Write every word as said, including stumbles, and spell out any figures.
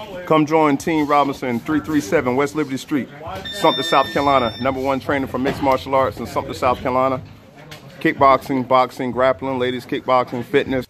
Come join Team Robinson, three three seven West Liberty Street, Sumter, South Carolina. Number one trainer for mixed martial arts in Sumter, South Carolina. Kickboxing, boxing, grappling, ladies kickboxing, fitness.